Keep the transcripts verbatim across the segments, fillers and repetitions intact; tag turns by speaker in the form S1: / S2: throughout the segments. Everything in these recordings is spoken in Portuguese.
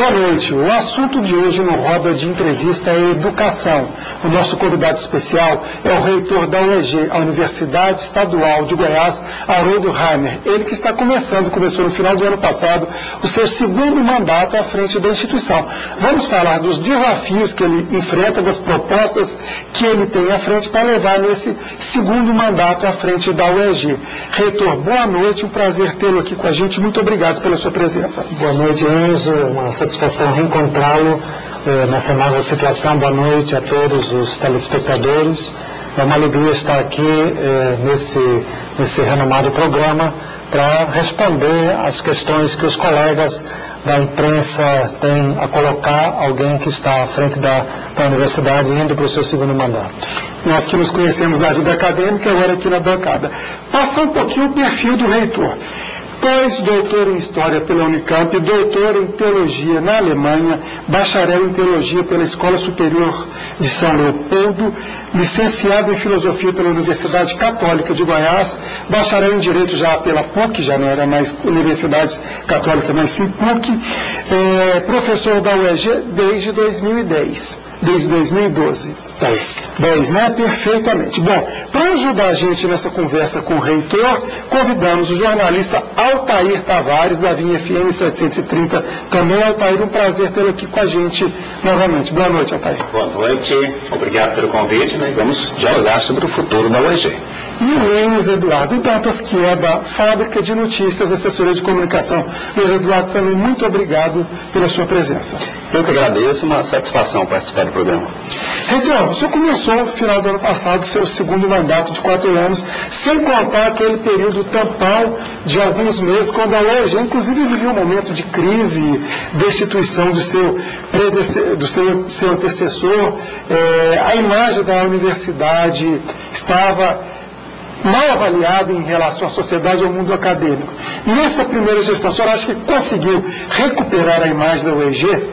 S1: Boa noite. O assunto de hoje no Roda de Entrevista é educação. O nosso convidado especial é o reitor da U E G, a Universidade Estadual de Goiás, Haroldo Heimer. Ele que está começando, começou no final do ano passado, o seu segundo mandato à frente da instituição. Vamos falar dos desafios que ele enfrenta, das propostas que ele tem à frente para levar nesse segundo mandato à frente da U E G. Reitor, boa noite, um prazer tê-lo aqui com a gente. Muito obrigado pela sua presença.
S2: Boa noite, Enzo. Uma satisfação reencontrá-lo eh, nessa nova situação. Boa noite a todos os telespectadores. É uma alegria estar aqui eh, nesse, nesse renomado programa para responder às questões que os colegas da imprensa têm a colocar alguém que está à frente da, da universidade indo para o seu segundo mandato.
S1: Nós que nos conhecemos na vida acadêmica, agora aqui na bancada. Passar um pouquinho o perfil do reitor. Pós-doutor em História pela Unicamp, doutor em Teologia na Alemanha, bacharel em Teologia pela Escola Superior de São Leopoldo, licenciado em Filosofia pela Universidade Católica de Goiás, bacharel em Direito já pela P U C, já não era mais Universidade Católica, mas sim P U C, é, professor da U E G desde dois mil e dez, desde dois mil e doze. dez. dez, né? Perfeitamente. Bom, para ajudar a gente nessa conversa com o reitor, convidamos o jornalista Altair Tavares, da Vinha F M setecentos e trinta. Também, Altair, um prazer tê-lo aqui com a gente novamente. Boa noite, Altair.
S3: Boa noite, obrigado pelo convite, né? Vamos dialogar sobre o futuro da U E G.
S1: E o Luiz Eduardo Dantas, que é da Fábrica de Notícias, Assessoria de Comunicação. Luiz Eduardo, também muito obrigado pela sua presença.
S3: Eu que agradeço, uma satisfação participar do programa.
S1: Reitor, o senhor começou no final do ano passado seu segundo mandato de quatro anos, sem contar aquele período tampão de alguns meses, quando a U E G, inclusive, vivia um momento de crise, destituição do seu, do seu, seu antecessor. É, a imagem da universidade estava mal avaliada em relação à sociedade e ao mundo acadêmico. Nessa primeira gestão, o senhor acha que conseguiu recuperar a imagem da U E G?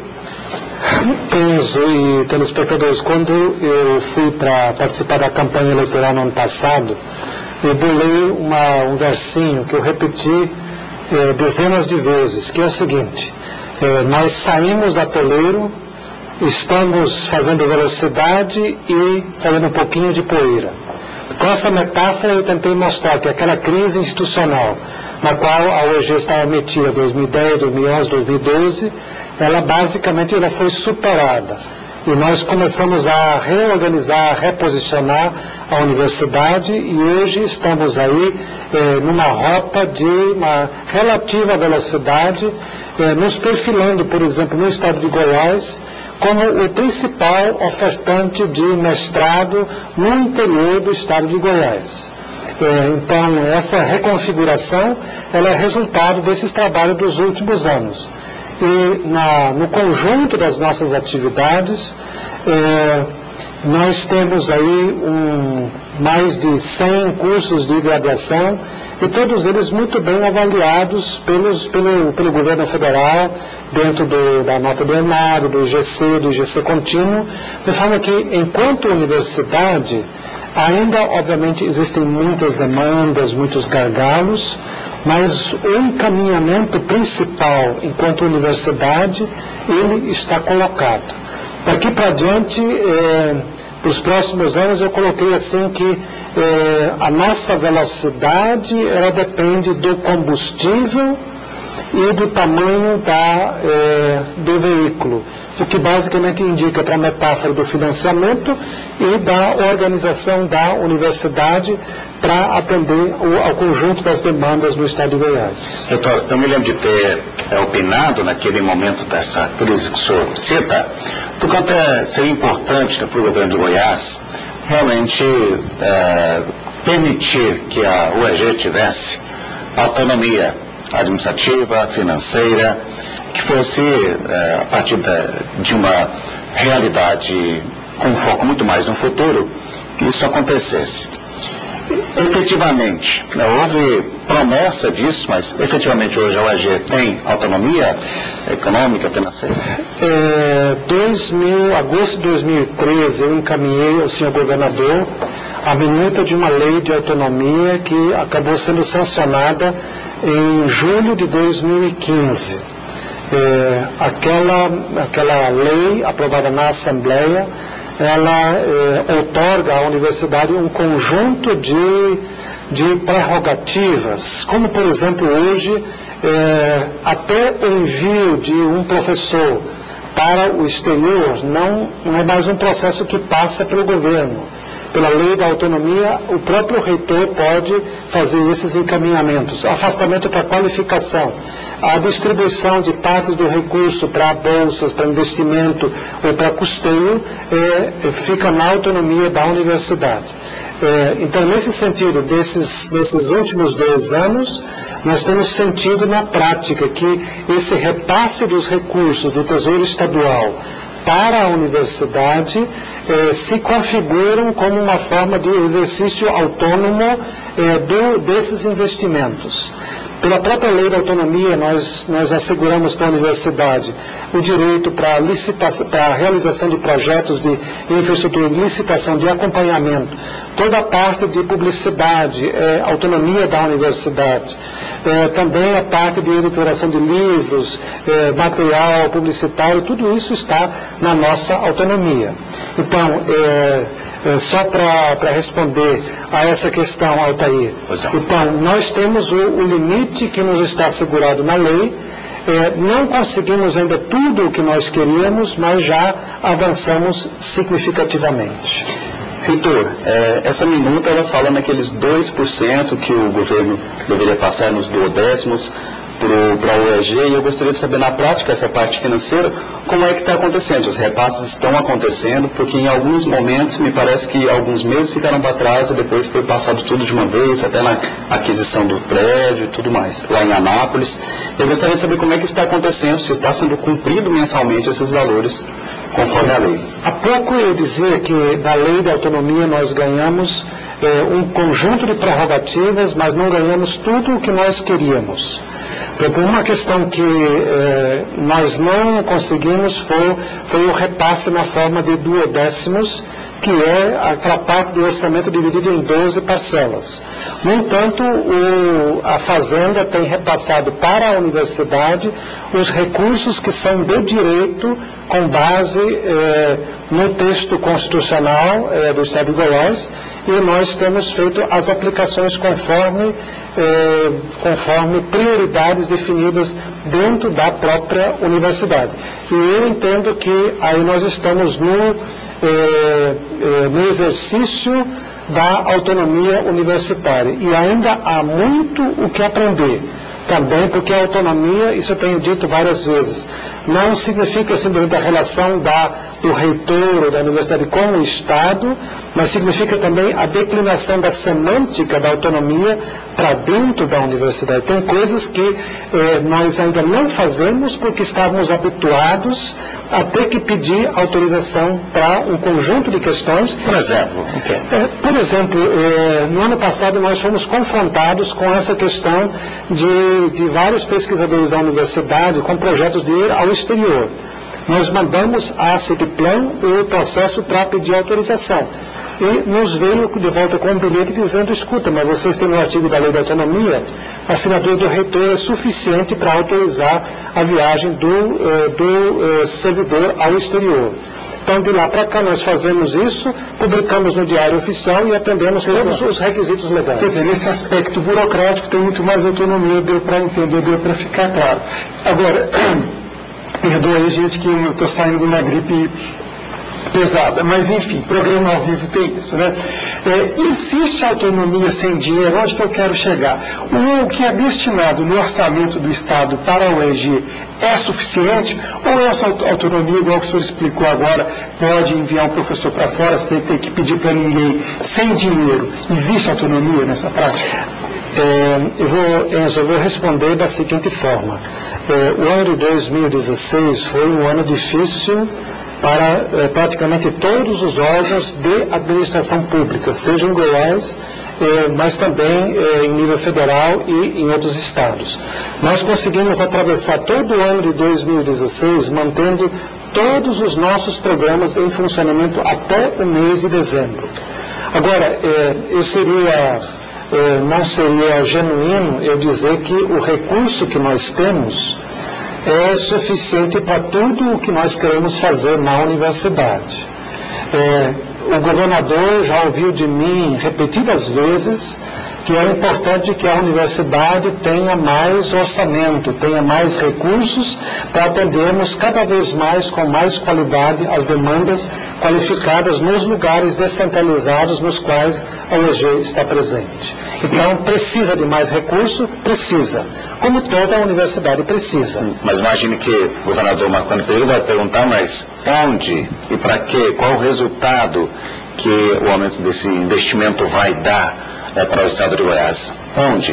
S2: Enzo e telespectadores, quando eu fui para participar da campanha eleitoral no ano passado, eu bolei uma, um versinho que eu repeti eh, dezenas de vezes, que é o seguinte: eh, nós saímos da Toleiro, estamos fazendo velocidade e fazendo um pouquinho de poeira. Com essa metáfora eu tentei mostrar que aquela crise institucional na qual a U E G estava metida em dois mil e dez, dois mil e onze, dois mil e doze, ela basicamente ela foi superada. E nós começamos a reorganizar, a reposicionar a universidade e hoje estamos aí eh, numa rota de uma relativa velocidade, eh, nos perfilando, por exemplo, no estado de Goiás, como o principal ofertante de mestrado no interior do estado de Goiás. É, então, essa reconfiguração ela é resultado desses trabalhos dos últimos anos. E na, no conjunto das nossas atividades, é, nós temos aí um, mais de cem cursos de graduação e todos eles muito bem avaliados pelos, pelo, pelo governo federal, dentro do, da nota do ENAD, do I G C, do I G C contínuo, de forma que, enquanto universidade, ainda, obviamente, existem muitas demandas, muitos gargalos, mas o encaminhamento principal, enquanto universidade, ele está colocado. Daqui para diante, eh, para os próximos anos, eu coloquei assim que eh, a nossa velocidade, ela depende do combustível e do tamanho da, eh, do veículo, o que basicamente indica para a metáfora do financiamento e da organização da universidade para atender o, ao conjunto das demandas no estado de Goiás.
S3: Doutor, eu me lembro de ter é, opinado naquele momento dessa crise que o senhor cita, do quanto é, seria importante para o governo de Goiás realmente é, permitir que a U E G tivesse autonomia administrativa, financeira, que fosse é, a partir da, de uma realidade com foco muito mais no futuro, que isso acontecesse. Efetivamente, né, houve promessa disso, mas efetivamente hoje a U E G tem autonomia econômica, financeira?
S2: É, dois mil, agosto de dois mil e treze, eu encaminhei ao senhor governador a minuta de uma lei de autonomia que acabou sendo sancionada em julho de dois mil e quinze. É, aquela, aquela lei aprovada na Assembleia, ela é, outorga à universidade um conjunto de, de prerrogativas, como por exemplo hoje, é, até o envio de um professor para o exterior não, não é mais um processo que passa pelo governo. Pela lei da autonomia, o próprio reitor pode fazer esses encaminhamentos. Afastamento para qualificação, a distribuição de partes do recurso para bolsas, para investimento ou para custeio, é, fica na autonomia da universidade. É, então, nesse sentido, desses, desses últimos dois anos, nós temos sentido na prática que esse repasse dos recursos do Tesouro Estadual para a universidade eh, se configuram como uma forma de exercício autônomo eh, do, desses investimentos. Pela própria lei da autonomia, nós, nós asseguramos para a universidade o direito para a realização de projetos de infraestrutura, de licitação, de acompanhamento, toda a parte de publicidade, é, autonomia da universidade, é, também a parte de editoração de livros, é, material publicitário, tudo isso está na nossa autonomia. Então, é, É, só para responder a essa questão, Altair. Então, nós temos o, o limite que nos está assegurado na lei, é, não conseguimos ainda tudo o que nós queríamos, mas já avançamos significativamente.
S4: Reitor, é, essa minuta ela fala naqueles dois por cento que o governo deveria passar nos duodécimos para a U E G, e eu gostaria de saber na prática essa parte financeira, como é que está acontecendo? Os repasses estão acontecendo, porque em alguns momentos me parece que alguns meses ficaram para trás e depois foi passado tudo de uma vez, até na aquisição do prédio e tudo mais, lá em Anápolis. Eu gostaria de saber como é que está acontecendo, se está sendo cumprido mensalmente esses valores conforme a lei.
S2: Há pouco eu dizia que na lei da autonomia nós ganhamos é, um conjunto de prerrogativas, mas não ganhamos tudo o que nós queríamos. Por uma questão que eh, nós não conseguimos foi, foi o repasse na forma de duodécimos, que é aquela parte do orçamento dividido em doze parcelas. No entanto, o, a Fazenda tem repassado para a universidade os recursos que são de direito com base eh, no texto constitucional eh, do Estado de Goiás, e nós temos feito as aplicações conforme, eh, conforme prioridades definidas dentro da própria universidade. E eu entendo que aí nós estamos no, eh, eh, no exercício da autonomia universitária, e ainda há muito o que aprender. Também porque a autonomia, isso eu tenho dito várias vezes, não significa simplesmente a relação da, do reitor ou da universidade com o Estado, mas significa também a declinação da semântica da autonomia para dentro da universidade. Tem coisas que eh, nós ainda não fazemos porque estávamos habituados a ter que pedir autorização para um conjunto de questões.
S3: Por exemplo? Okay.
S2: Eh, por exemplo, eh, no ano passado nós fomos confrontados com essa questão de de vários pesquisadores da universidade com projetos de ir ao exterior. Nós mandamos à CETIPLAN o processo para pedir autorização. E nos veio de volta com um bilhete dizendo, escuta, mas vocês têm no artigo da Lei da Autonomia, a assinatura do reitor é suficiente para autorizar a viagem do, eh, do eh, servidor ao exterior. Então, de lá para cá, nós fazemos isso, publicamos no Diário Oficial e atendemos todos os requisitos legais.
S1: Quer dizer, nesse aspecto burocrático tem muito mais autonomia, deu para entender, deu para ficar claro. Agora, perdoa aí, gente, que eu estou saindo de uma gripe pesada, mas enfim, programa ao vivo tem isso, né? É, existe autonomia sem dinheiro? Onde que eu quero chegar? O que é destinado no orçamento do Estado para a U E G é suficiente? Ou essa autonomia, igual que o senhor explicou agora, pode enviar um professor para fora sem ter que pedir para ninguém, sem dinheiro? Existe autonomia nessa prática?
S2: É, eu, vou, Enzo, eu vou responder da seguinte forma. É, o ano de dois mil e dezesseis foi um ano difícil para eh, praticamente todos os órgãos de administração pública, seja em Goiás, eh, mas também eh, em nível federal e em outros estados. Nós conseguimos atravessar todo o ano de dois mil e dezesseis mantendo todos os nossos programas em funcionamento até o mês de dezembro. Agora, eh, eu seria, eh, não seria genuíno eu dizer que o recurso que nós temos é suficiente para tudo o que nós queremos fazer na universidade. É, o governador já ouviu de mim repetidas vezes que é importante que a universidade tenha mais orçamento, tenha mais recursos para atendermos cada vez mais, com mais qualidade, as demandas qualificadas nos lugares descentralizados nos quais a U E G está presente. Então, precisa de mais recurso? Precisa. Como toda a universidade precisa.
S3: Sim, mas imagine que o governador Marco Pereira vai perguntar, mas onde e para quê? Qual o resultado que o aumento desse investimento vai dar é, para o estado de Goiás? Onde?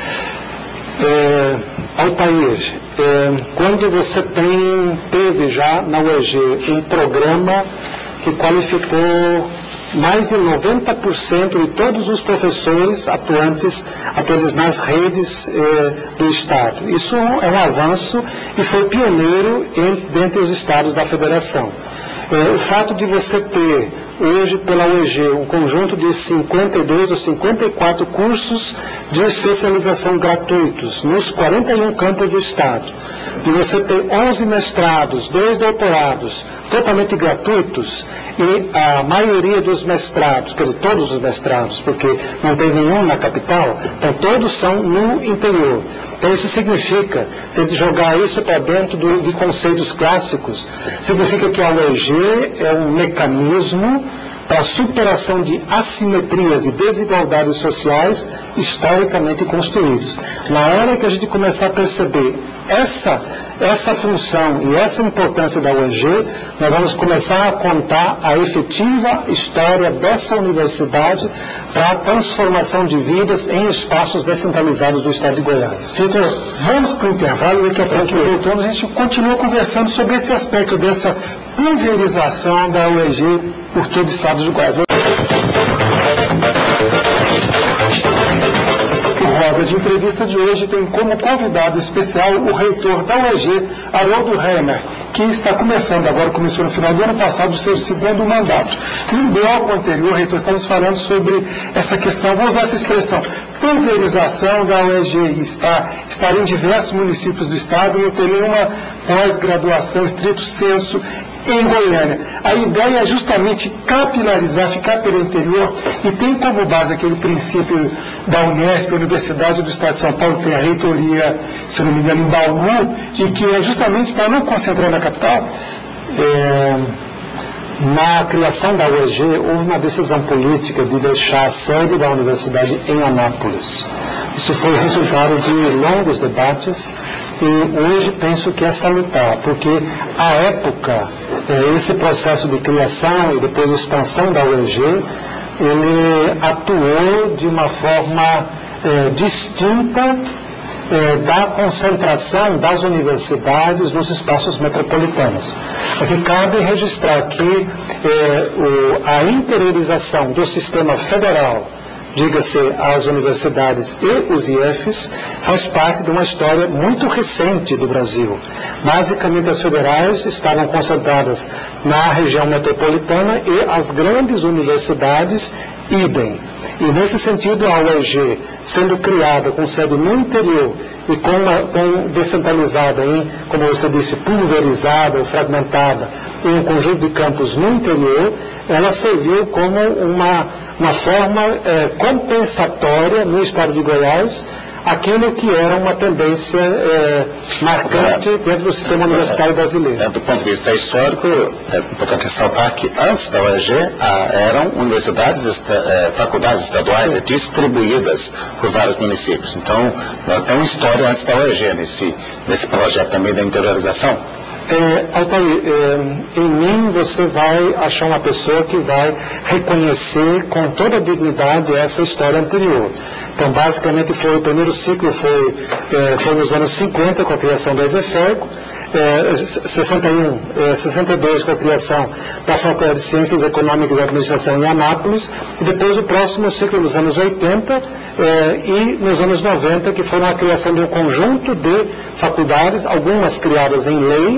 S2: É, Altair, é, quando você tem, teve já na U E G um programa que qualificou mais de noventa por cento de todos os professores atuantes, atuantes nas redes eh, do Estado. Isso é um avanço e foi pioneiro em, dentre os estados da federação. Eh, o fato de você ter hoje pela U E G um conjunto de cinquenta e dois ou cinquenta e quatro cursos de especialização gratuitos nos quarenta e um campos do Estado, de você ter onze mestrados, dois doutorados totalmente gratuitos e a maioria dos mestrados, quer dizer, todos os mestrados, porque não tem nenhum na capital, então todos são no interior. Então isso significa, se a gente jogar isso para dentro do, de conceitos clássicos, significa que a U E G é um mecanismo para a superação de assimetrias e desigualdades sociais historicamente construídos. Na hora que a gente começar a perceber essa, essa função e essa importância da U E G, nós vamos começar a contar a efetiva história dessa universidade para a transformação de vidas em espaços descentralizados do estado de Goiás.
S1: Gente, vamos para o intervalo, daqui a pouco voltamos, a gente continua conversando sobre esse aspecto dessa pulverização da U E G por todo o estado de Goiás. O Roda de Entrevista de hoje tem como convidado especial o reitor da U E G, Haroldo Reimer, que está começando, agora começou no final do ano passado, o seu segundo mandato. No bloco anterior, reitor, estávamos falando sobre essa questão, vou usar essa expressão, pulverização da U E G, estar, estar em diversos municípios do estado, não ter nenhuma pós-graduação, estrito senso, em Goiânia. A ideia é justamente capilarizar, ficar pelo interior, e tem como base aquele princípio da Unesp, a Universidade do Estado de São Paulo, tem a reitoria, se não me engano, em Bauru, e que é justamente para não concentrar na capital.
S2: É, na criação da U E G, houve uma decisão política de deixar a sede da universidade em Anápolis. Isso foi resultado de longos debates, e hoje penso que é salutar, porque à época, esse processo de criação e depois expansão da U E G, ele atuou de uma forma eh, distinta eh, da concentração das universidades nos espaços metropolitanos. Aqui cabe registrar que eh, o, a interiorização do sistema federal, diga-se as universidades e os I Fs, faz parte de uma história muito recente do Brasil. Basicamente, as federais estavam concentradas na região metropolitana e as grandes universidades, idem. E, nesse sentido, a U E G, sendo criada com sede no interior e com, uma, com descentralizada em, como você disse, pulverizada ou fragmentada, em um conjunto de campos no interior, ela serviu como uma, uma forma é, compensatória no estado de Goiás, aquilo que era uma tendência é, marcante dentro do sistema universitário brasileiro.
S3: É, do ponto de vista histórico, é importante ressaltar que antes da U E G ah, eram universidades, esta, é, faculdades estaduais Sim. distribuídas por vários municípios. Então, tem uma história antes da U E G nesse, nesse projeto também da interiorização.
S2: É, Altair, é, em mim você vai achar uma pessoa que vai reconhecer com toda a dignidade essa história anterior. Então, basicamente, foi, o primeiro ciclo foi, é, foi nos anos cinquenta, com a criação da ESEFERGO, é, sessenta e um, é, sessenta e dois com a criação da Faculdade de Ciências Econômicas e Administração em Anápolis, e depois o próximo ciclo dos anos oitenta é, e nos anos noventa, que foram a criação de um conjunto de faculdades, algumas criadas em lei,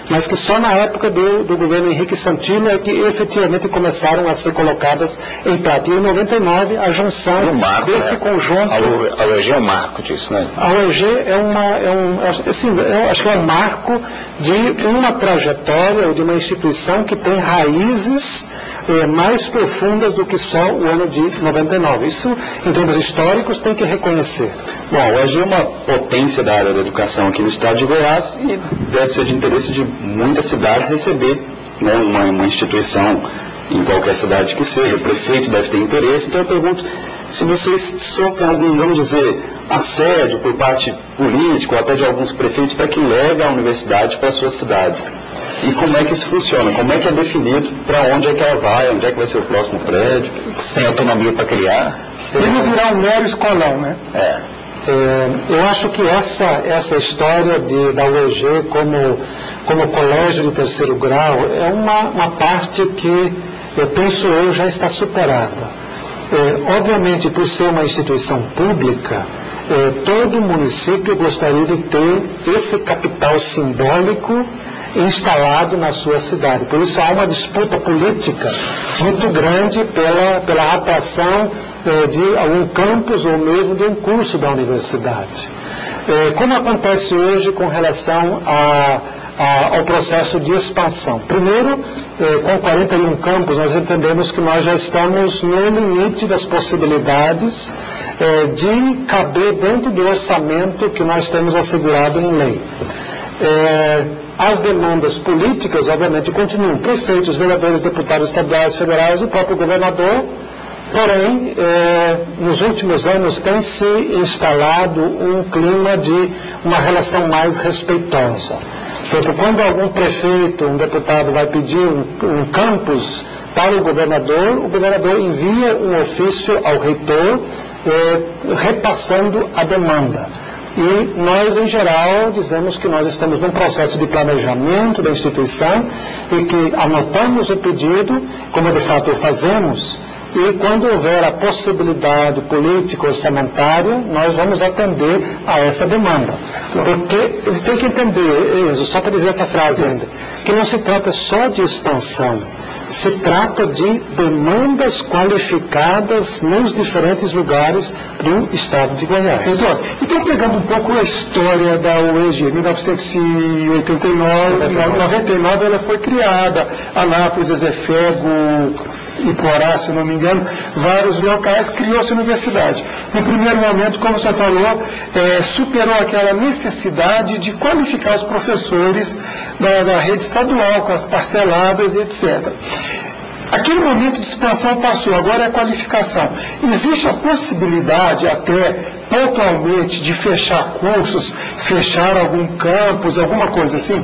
S2: mas que só na época do, do governo Henrique Santino é que efetivamente começaram a ser colocadas em prática. E em noventa e nove, a junção
S3: marco,
S2: desse
S3: é.
S2: conjunto...
S3: A U E G é um marco disso, né?
S2: A U E G é, uma, é um... Assim, eu acho que é um marco de uma trajetória ou de uma instituição que tem raízes eh, mais profundas do que só o ano de noventa e nove. Isso, em termos históricos, tem que reconhecer.
S4: Bom, a U E G é uma potência da área da educação aqui no estado de Goiás e deve ser de interesse de muitas cidades receber, né, uma, uma instituição em qualquer cidade que seja. O prefeito deve ter interesse. Então eu pergunto se vocês sofrem algum, vamos dizer, assédio por parte política ou até de alguns prefeitos para que leve a universidade para suas cidades. E como é que isso funciona? Como é que é definido para onde é que ela vai, onde é que vai ser o próximo prédio?
S3: Sem autonomia para criar.
S1: Ele não virar um mero escolão, né?
S3: É.
S2: É, eu acho que essa, essa história de, da U E G como, como colégio de terceiro grau é uma, uma parte que, eu penso eu, já está superada. É, obviamente, por ser uma instituição pública, é, todo município gostaria de ter esse capital simbólico instalado na sua cidade. Por isso há uma disputa política muito grande pela, pela atração eh, de algum campus ou mesmo de um curso da universidade. Eh, como acontece hoje com relação a, a, ao processo de expansão? Primeiro, eh, com quarenta e um campos, nós entendemos que nós já estamos no limite das possibilidades eh, de caber dentro do orçamento que nós temos assegurado em lei. É, as demandas políticas, obviamente, continuam. Prefeitos, vereadores, deputados estaduais, federais, o próprio governador. Porém, é, nos últimos anos tem se instalado um clima de uma relação mais respeitosa. Portanto, quando algum prefeito, um deputado vai pedir um, um campus para o governador, o governador envia um ofício ao reitor é, repassando a demanda. E nós, em geral, dizemos que nós estamos num processo de planejamento da instituição e que anotamos o pedido, como de fato o fazemos, e quando houver a possibilidade política orçamentária, nós vamos atender a essa demanda. Porque eles têm que entender, Enzo, só para dizer essa frase ainda, que não se trata só de expansão, se trata de demandas qualificadas nos diferentes lugares do estado de Goiás.
S1: Exato. Então, pegando um pouco a história da U E G, em mil novecentos e oitenta e nove, em noventa e nove ela foi criada, Anápolis, Ezefego, Iporá, se não me engano, vários locais, criou-se a universidade. No primeiro momento, como o senhor falou, é, superou aquela necessidade de qualificar os professores da, da rede estadual, com as parceladas e etcétera. Aquele momento de expansão passou, agora é a qualificação. Existe a possibilidade até pontualmente de fechar cursos, fechar algum campus, alguma coisa assim?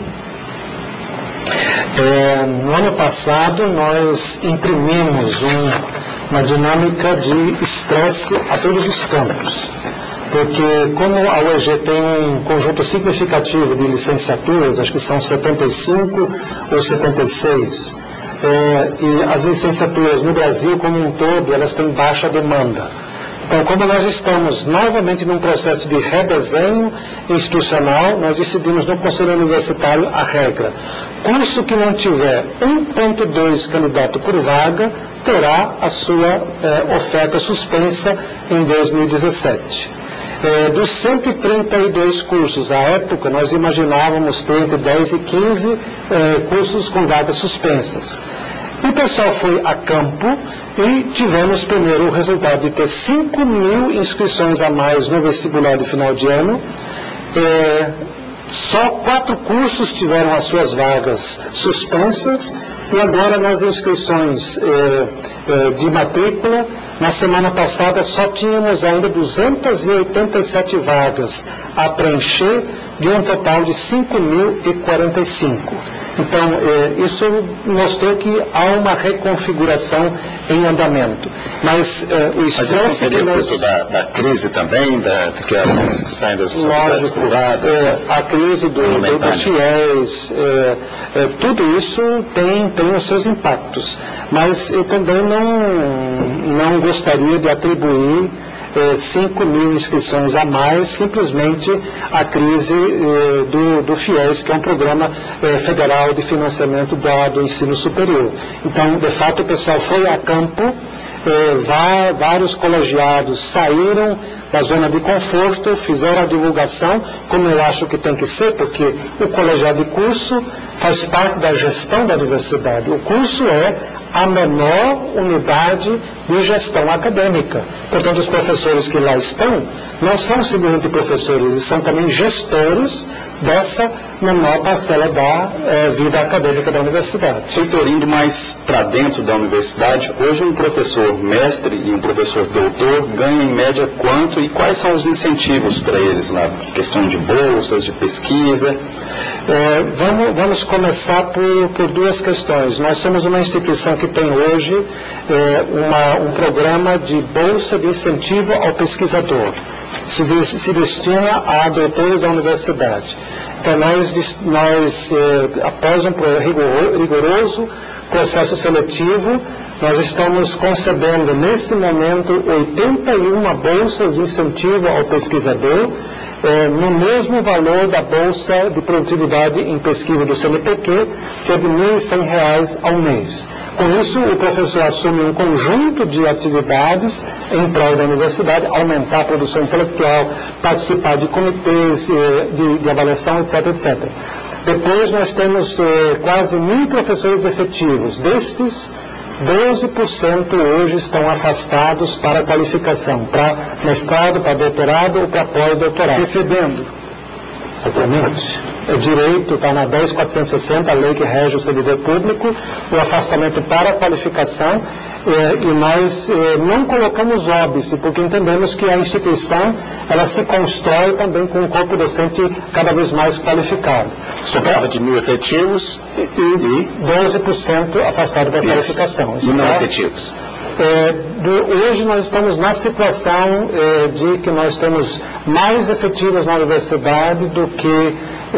S2: É, no ano passado nós imprimimos um, uma dinâmica de estresse a todos os campos. Porque como a U E G tem um conjunto significativo de licenciaturas, acho que são setenta e cinco ou setenta e seis, É, e as licenciaturas no Brasil como um todo, elas têm baixa demanda. Então, como nós estamos novamente num processo de redesenho institucional, nós decidimos no Conselho Universitário a regra. Curso que não tiver um ponto dois candidato por vaga, terá a sua eh, oferta suspensa em dois mil e dezessete. É, dos cento e trinta e dois cursos à época, nós imaginávamos ter entre dez e quinze é, cursos com vagas suspensas. O pessoal foi a campo e tivemos primeiro o resultado de ter cinco mil inscrições a mais no vestibular de final de ano. É, só quatro cursos tiveram as suas vagas suspensas e agora nas inscrições é, é, de matrícula, na semana passada só tínhamos ainda duzentas e oitenta e sete vagas a preencher de um total de cinco mil e quarenta e cinco. Então, eh, isso mostrou que há uma reconfiguração em andamento. Mas eh, o estresse que nós...
S3: Mas da, da crise também, da, que alguns que saem das universidades privadas?
S2: É, a crise do, do, dos fiéis, é, é, tudo isso tem, tem os seus impactos. Mas eu também não, não gostaria de atribuir eh, cinco mil inscrições a mais, simplesmente a crise eh, do, do FIES, que é um programa eh, federal de financiamento da, do ensino superior. Então, de fato, o pessoal foi a campo, eh, vá, vários colegiados saíram da zona de conforto, fizeram a divulgação, como eu acho que tem que ser, porque o colegiado de curso faz parte da gestão da universidade. O curso é a menor unidade de gestão acadêmica. Portanto, os professores que lá estão não são simplesmente professores, eles são também gestores dessa menor parcela da eh, vida acadêmica da universidade.
S4: Doutor, indo mais para dentro da universidade, hoje um professor mestre e um professor doutor ganham em média quanto e quais são os incentivos para eles lá? Questão de bolsas, de pesquisa?
S2: É, vamos, vamos começar por, por duas questões. Nós somos uma instituição que tem hoje é, uma, um programa de bolsa de incentivo ao pesquisador. Se, de, se destina a doutores da universidade. Então, nós, nós é, após um rigoroso processo seletivo, nós estamos concedendo, nesse momento, oitenta e uma bolsas de incentivo ao pesquisador, é, no mesmo valor da bolsa de produtividade em pesquisa do C N P Q, que é de mil e cem reais ao mês. Com isso, o professor assume um conjunto de atividades em prol da universidade, aumentar a produção intelectual, participar de comitês de, de avaliação, etc, etcétera. Depois, nós temos eh, quase mil professores efetivos. Destes, doze por cento hoje estão afastados para qualificação, para mestrado, para doutorado ou para pós-doutorado.
S1: Recebendo.
S2: Exatamente. O direito está na dez mil quatrocentos e sessenta, a lei que rege o servidor público, o afastamento para a qualificação, eh, e nós eh, não colocamos óbice, porque entendemos que a instituição ela se constrói também com um corpo docente cada vez mais qualificado.
S3: Só trata de mil efetivos
S2: e, e doze por cento afastado da qualificação.
S3: E não efetivos.
S2: É, do, hoje nós estamos na situação é, de que nós temos mais efetivos na universidade do que,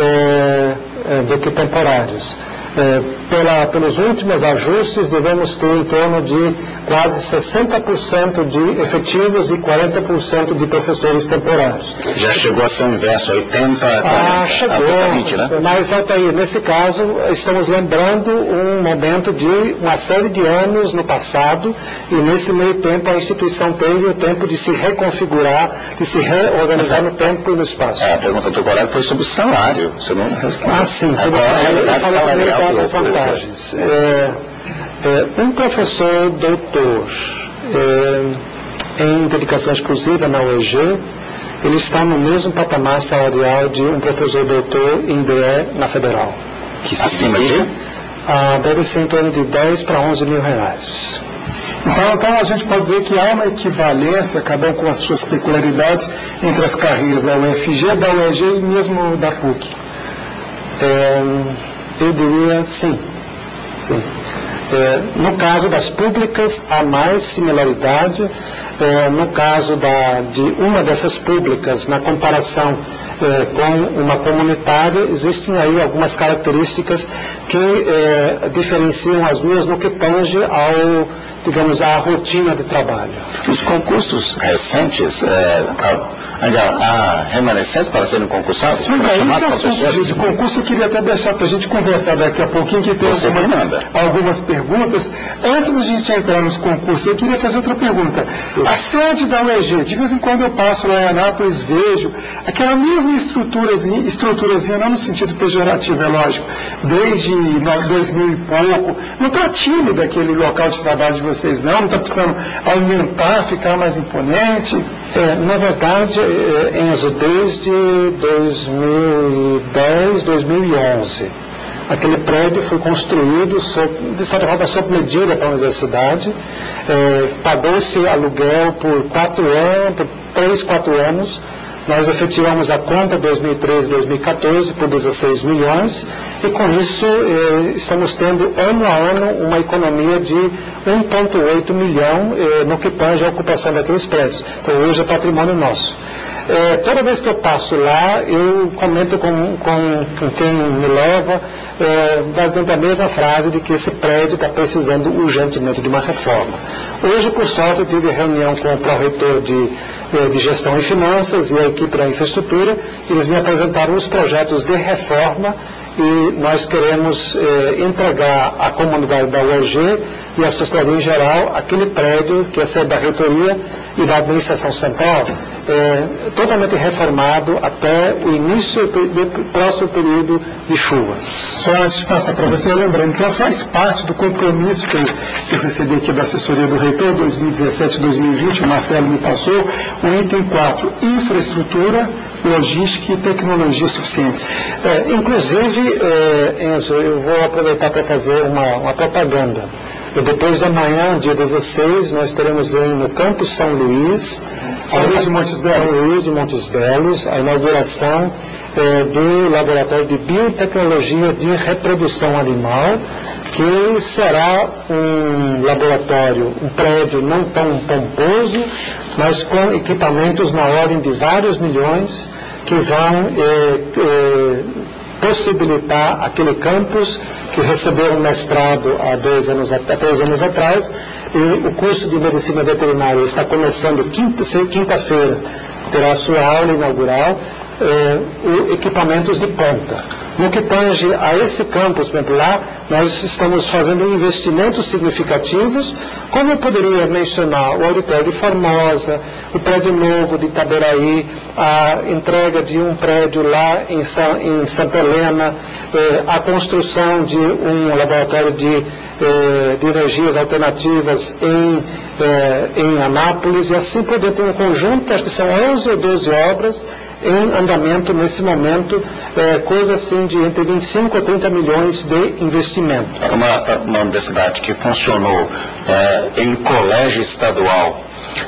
S2: é, é, do que temporários. É, pela, pelos últimos ajustes, devemos ter em torno de quase sessenta por cento de efetivos e quarenta por cento de professores temporários.
S3: Já chegou a ser o inverso, oitenta, quarenta,
S2: ah, chegou,
S3: vinte, né?
S2: Mas aí, nesse caso, estamos lembrando um momento de uma série de anos no passado, e nesse meio tempo a instituição teve o tempo de se reconfigurar, de se reorganizar no tempo e no espaço.
S3: É, a pergunta do colega foi sobre o salário, você não respondeu.
S2: Ah, sim, sobre
S3: a
S2: salário. As vantagens. É, é, um professor doutor é, em dedicação exclusiva na U E G, ele está no mesmo patamar salarial de um professor doutor em D E na Federal.
S3: Que acima de?
S2: Ah, deve ser em torno de dez para onze mil reais.
S1: Então, então a gente pode dizer que há uma equivalência, cada um com as suas peculiaridades, entre as carreiras da U F G, da U E G e mesmo da P U C.
S2: É, eu diria sim. sim. É, no caso das públicas, há mais similaridade. É, no caso da, de uma dessas públicas, na comparação é, com uma comunitária, existem aí algumas características que é, diferenciam as duas no que tange ao, digamos, à rotina de trabalho.
S3: Os concursos recentes, é, ainda há remanescentes para serem concursados?
S1: Mas aí, esse assunto de concurso, eu queria até deixar para a gente conversar daqui a pouquinho, que tem algumas, algumas perguntas. Antes da gente entrar nos concursos, eu queria fazer outra pergunta. A sede da U E G, de vez em quando eu passo lá em Anápolis, vejo aquela mesma estruturazinha, estruturazinha, não no sentido pejorativo, é lógico, desde dois mil e pouco. Não está tímido aquele local de trabalho de vocês, não? Não está precisando aumentar, ficar mais imponente?
S2: É, na verdade, Enzo, desde dois mil e dez, dois mil e onze, aquele prédio foi construído, sob, de certa forma, sob medida para a universidade. É, pagou-se aluguel por quatro anos, por três, quatro anos. Nós efetivamos a conta dois mil e treze, dois mil e quatorze por dezesseis milhões, e com isso eh, estamos tendo ano a ano uma economia de um vírgula oito milhão eh, no que tange a ocupação daqueles prédios. Então hoje é patrimônio nosso. É, toda vez que eu passo lá, eu comento com, com, com quem me leva, é, basicamente a mesma frase de que esse prédio está precisando urgentemente de uma reforma. Hoje, por sorte, eu tive reunião com o pró-reitor de eh, de gestão e finanças e a equipe da infraestrutura. Eles me apresentaram os projetos de reforma e nós queremos eh, entregar à comunidade da U E G e à sociedade em geral aquele prédio que é sede da reitoria e da administração central, eh, totalmente reformado até o início do, do próximo período de chuvas.
S1: Só antes de passar para você, lembrando, então faz parte do compromisso que eu, que eu recebi aqui da assessoria do reitor dois mil e dezessete a dois mil e vinte, o Marcelo me passou, o item quatro, infraestrutura, logística e tecnologia suficientes.
S2: É, inclusive, é, Enzo, eu vou aproveitar para fazer uma, uma propaganda. E depois da manhã, dia dezesseis, nós teremos aí no Campus São Luís,
S1: São Luís de Montes Belos,
S2: São Luís de Montes Belos, a inauguração é, do Laboratório de Biotecnologia de Reprodução Animal, que será um laboratório, um prédio não tão pomposo, mas com equipamentos na ordem de vários milhões, que vão é, é, possibilitar aquele campus que recebeu um mestrado há dois anos, há três anos atrás, e o curso de medicina veterinária está começando quinta, quinta-feira, terá a sua aula inaugural, é, o, equipamentos de ponta. No que tange a esse campus, por exemplo, lá nós estamos fazendo investimentos significativos, como eu poderia mencionar o auditório de Formosa, o prédio novo de Itaberaí, a entrega de um prédio lá em, Sa, em Santa Helena, eh, a construção de um laboratório de, eh, de energias alternativas em, eh, em Anápolis, e assim poder ter um conjunto, acho que são onze ou doze obras em andamento nesse momento, eh, coisa assim de entre vinte e cinco a trinta milhões de investimento.
S3: Uma, uma universidade que funcionou é, em colégio estadual,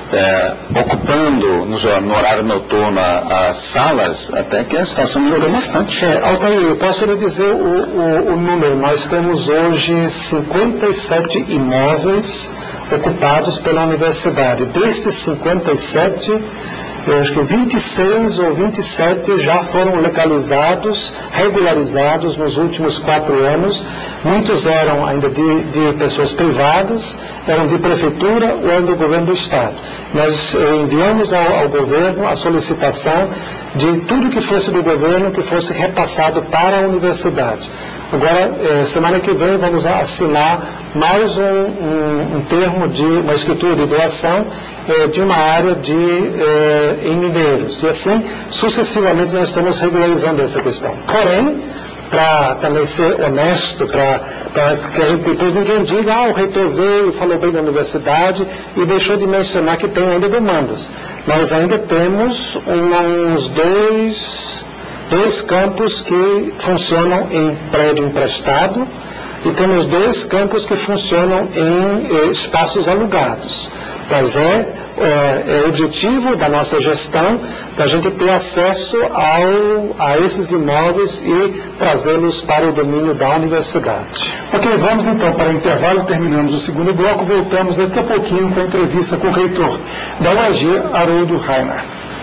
S3: é, ocupando no, no horário noturno as salas, até que a situação melhorou bastante.
S2: É, Altair, eu posso lhe dizer o, o, o número. Nós temos hoje cinquenta e sete imóveis ocupados pela universidade. Desses cinquenta e sete, eu acho que vinte e seis ou vinte e sete já foram legalizados, regularizados nos últimos quatro anos. Muitos eram ainda de, de pessoas privadas, eram de prefeitura ou eram do governo do estado. Nós eh, enviamos ao, ao governo a solicitação de tudo que fosse do governo que fosse repassado para a universidade. Agora, eh, semana que vem, vamos assinar mais um, um, um termo de uma escritura de doação eh, de uma área de, eh, em Mineiros. E assim, sucessivamente, nós estamos regularizando essa questão. Porém, para também ser honesto, para que a gente, depois ninguém diga, ah, o reitor veio e falou bem da universidade e deixou de mencionar que tem ainda demandas. Nós ainda temos uns dois... dois campos que funcionam em prédio emprestado e temos dois campos que funcionam em eh, espaços alugados. Mas é, é, é o objetivo da nossa gestão da gente ter acesso ao, a esses imóveis e trazê-los para o domínio da universidade.
S1: Ok, vamos então para o intervalo, terminamos o segundo bloco, voltamos daqui a pouquinho com a entrevista com o reitor da U E G, Haroldo Rainer.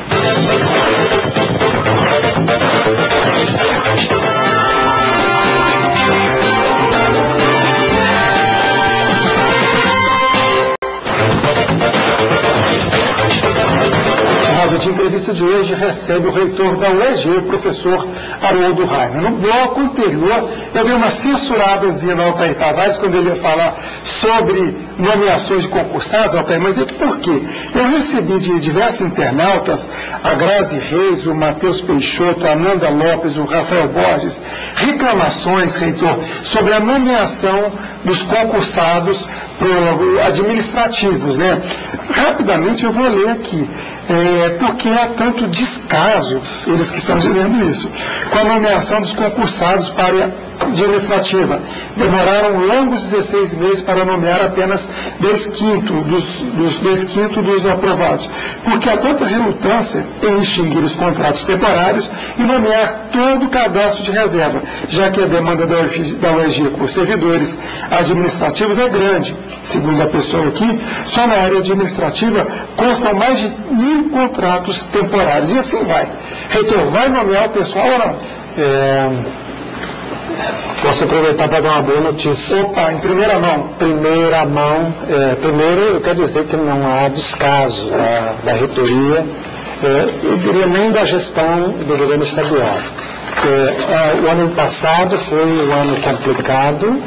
S1: A entrevista de hoje recebe o reitor da U E G, o professor Haroldo Rainer. No bloco anterior, eu dei uma censuradazinha no Altair Tavares quando ele ia falar sobre nomeações de concursados, Altair, mas e por quê? Eu recebi de diversos internautas, a Grazi Reis, o Matheus Peixoto, a Amanda Lopes, o Rafael Borges, reclamações, reitor, sobre a nomeação dos concursados pro, administrativos, né? Rapidamente eu vou ler aqui. É, porque há tanto descaso, eles que estão dizendo isso, com a nomeação dos concursados para a área administrativa. Demoraram longos dezesseis meses para nomear apenas dois quintos dos, dos, dois quintos dos aprovados. Porque há tanta relutância em extinguir os contratos temporários e nomear todo o cadastro de reserva, já que a demanda da U E G por servidores administrativos é grande. Segundo a pessoa aqui, só na área administrativa constam mais de mil contratos temporários. E assim vai. Reitor, vai nomear o pessoal ou não?
S2: É... Posso aproveitar para dar uma boa notícia.
S1: Opa, em primeira mão.
S2: Primeira mão, é, primeiro eu quero dizer que não há descaso da, da reitoria, é, eu diria nem da gestão do governo estadual. É, é, o ano passado foi um ano complicado.